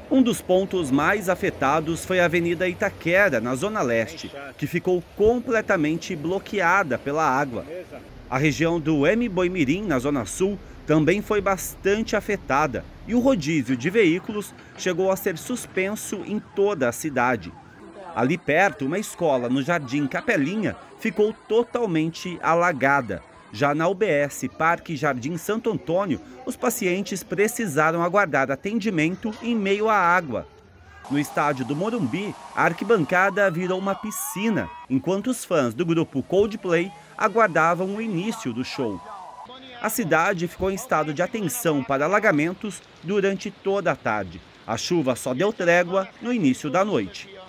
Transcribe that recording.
Um dos pontos mais afetados foi a Avenida Itaquera, na Zona Leste, que ficou completamente bloqueada pela água. A região do Mboimirim, na Zona Sul, também foi bastante afetada e o rodízio de veículos chegou a ser suspenso em toda a cidade. Ali perto, uma escola no Jardim Capelinha ficou totalmente alagada. Já na UBS Parque Jardim Santo Antônio, os pacientes precisaram aguardar atendimento em meio à água. No estádio do Morumbi, a arquibancada virou uma piscina, enquanto os fãs do grupo Coldplay aguardavam o início do show. A cidade ficou em estado de atenção para alagamentos durante toda a tarde. A chuva só deu trégua no início da noite.